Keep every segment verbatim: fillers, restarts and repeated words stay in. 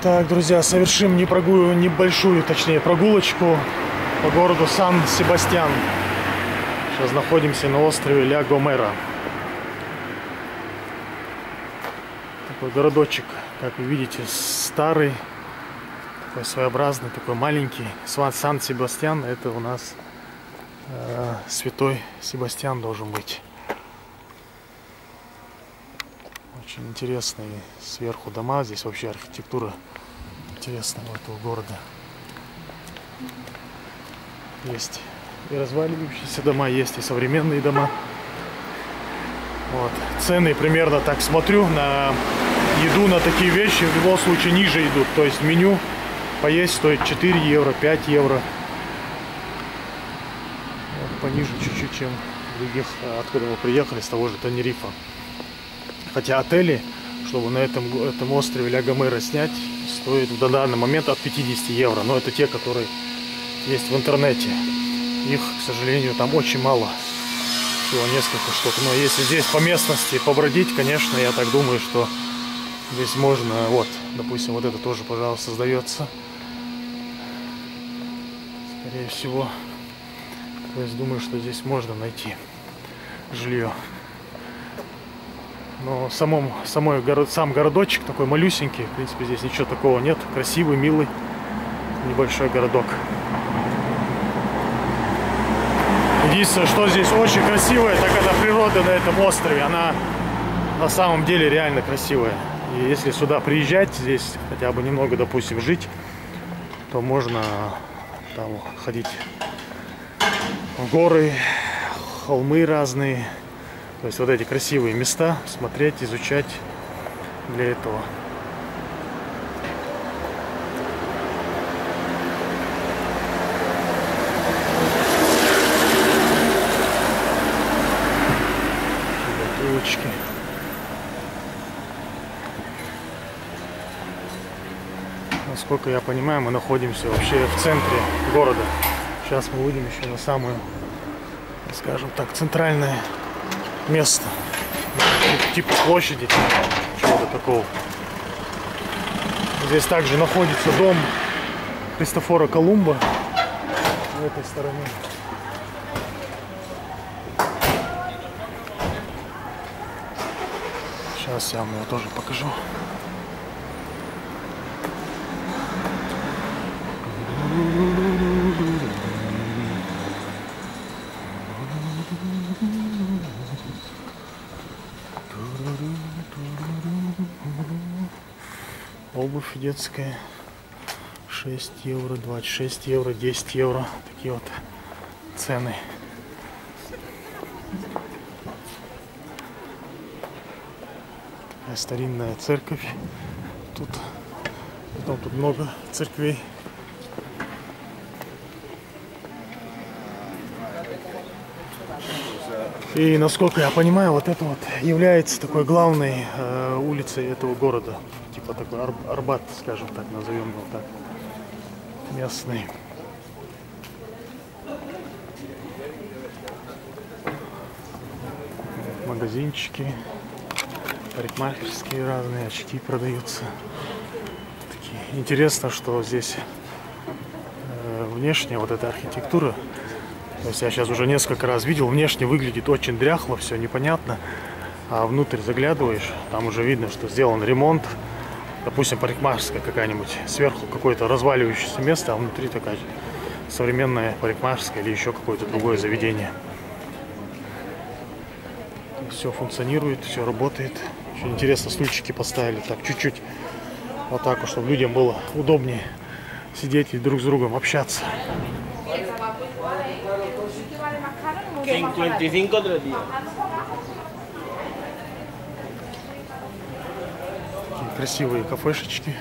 Так, друзья, совершим непрогу... небольшую, точнее, прогулочку по городу Сан-Себастьян. Сейчас находимся на острове Ля Гомера. Такой городочек, как вы видите, старый, такой своеобразный, такой маленький. Сан-Себастьян — это у нас э, святой Себастьян должен быть. Очень интересные сверху дома. Здесь вообще архитектура интересная у этого города. Есть и разваливающиеся дома, есть и современные дома. Вот. Цены примерно так смотрю на еду, на такие вещи в любом случае ниже идут. То есть меню поесть стоит четыре евро, пять евро. Вот, пониже чуть-чуть, чем в других, откуда мы приехали, с того же Тенерифа. Хотя отели, чтобы на этом, этом острове Ля Гомера снять, стоит в данный момент от пятидесяти евро. Но это те, которые есть в интернете. Их, к сожалению, там очень мало. Всего несколько штук. Но если здесь по местности побродить, конечно, я так думаю, что здесь можно. Вот, допустим, вот это тоже, пожалуйста, сдается. Скорее всего. То есть думаю, что здесь можно найти жилье. Но самом, самой город, сам городочек такой малюсенький. В принципе, здесь ничего такого нет. Красивый, милый, небольшой городок. Единственное, что здесь очень красивое, так это природа на этом острове. Она на самом деле реально красивая. И если сюда приезжать, здесь хотя бы немного, допустим, жить, то можно там ходить в горы, холмы разные. То есть вот эти красивые места смотреть, изучать для этого. Бутылочки. Насколько я понимаю, мы находимся вообще в центре города. Сейчас мы выйдем еще на самую, скажем так, центральное место, типа площади, чего-то такого. Здесь также находится дом Христофора Колумба в этой стороне. Сейчас я вам его тоже покажу. Обувь детская шесть евро, двадцать шесть евро, десять евро. Такие вот цены. Старинная церковь. Тут, потом тут много церквей. И насколько я понимаю, вот это вот является такой главной э, улицей этого города. Типа такой Ар Арбат, скажем так, назовем его так. Местный. Магазинчики, парикмахерские разные, очки продаются. Такие. Интересно, что здесь э, внешне вот эта архитектура. То есть я сейчас уже несколько раз видел, внешне выглядит очень дряхло, все непонятно. А внутрь заглядываешь, там уже видно, что сделан ремонт. Допустим, парикмахерская какая-нибудь, сверху какое-то разваливающееся место, а внутри такая современная парикмахерская или еще какое-то другое заведение. Все функционирует, все работает. Очень интересно, стульчики поставили так чуть-чуть вот так вот, чтобы людям было удобнее сидеть и друг с другом общаться. Такие красивые кафешечки.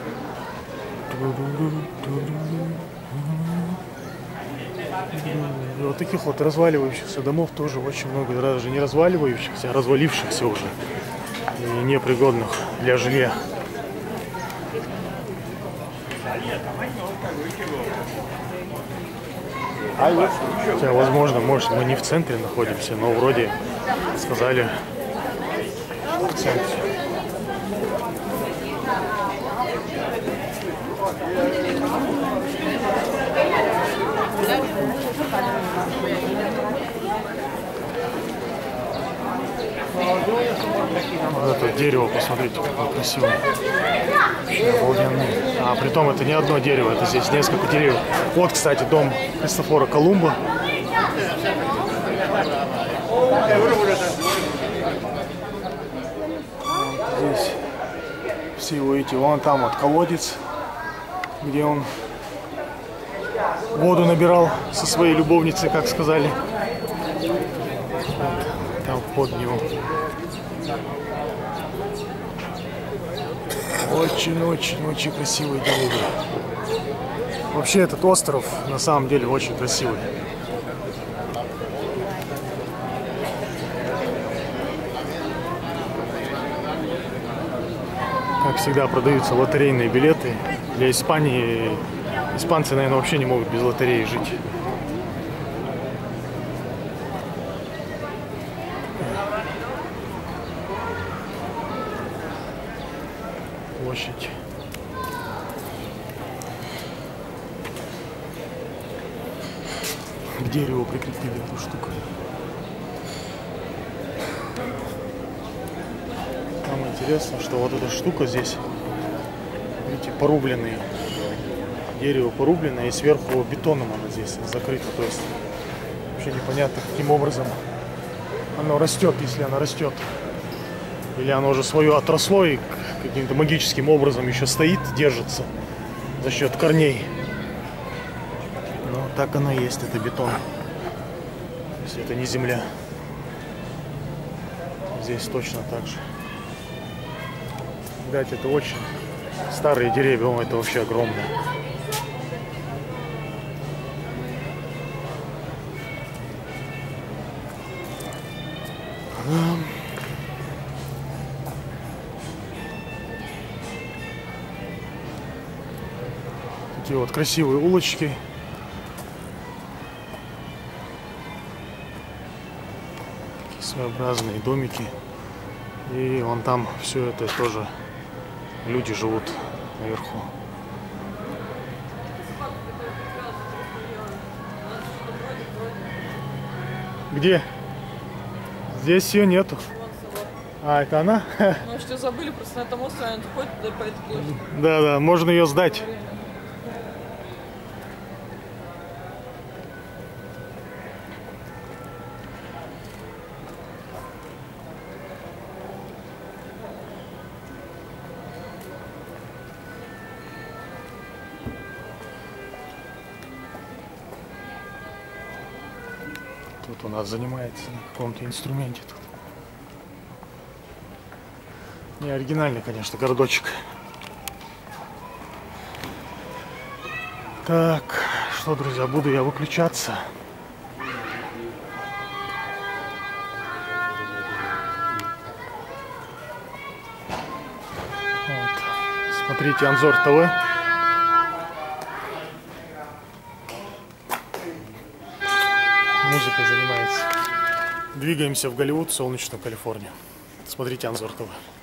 Thank you. И вот таких вот разваливающихся домов тоже очень много, даже не разваливающихся, а развалившихся уже и непригодных для жилья. Хотя, возможно, может, мы не в центре находимся, но вроде сказали в центре. Вот это дерево, посмотрите, какое красивое. Вообще обалденное. А притом это не одно дерево, это здесь несколько деревьев. Вот, кстати, дом Христофора Колумба. Вот здесь все его эти, вон там вот колодец, где он воду набирал со своей любовницей, как сказали. Вот, там под него. Очень-очень-очень красивые деревья. Вообще этот остров на самом деле очень красивый. Как всегда продаются лотерейные билеты. Для Испании испанцы, наверное, вообще не могут без лотереи жить. Площадь. К дереву прикрепили эту штуку. Самое интересное, что вот эта штука здесь, видите, порубленные. Дерево порубленное, и сверху бетоном оно здесь закрыто. То есть вообще непонятно, каким образом оно растет, если оно растет. Или оно уже свое отросло и каким-то магическим образом еще стоит, держится за счет корней. Но так оно и есть, это бетон. Если это не земля. Здесь точно так же. Видать, это очень старые деревья, о, это вообще огромное. Такие вот красивые улочки. Такие своеобразные домики. И вон там все это тоже люди живут наверху. Где? Здесь ее нету. А, это она? Ну что, забыли, просто на этом острове она ходит туда по этой площади. Да, да, можно ее сдать. Тут у нас занимается на каком-то инструменте тут. Не оригинальный, конечно, городочек. Так, что, друзья, буду я выключаться. Вот. Смотрите Анзор ТВ. Музыкой занимается. Двигаемся в Голливуд, в солнечную Калифорнию. Смотрите Анзор ТВ.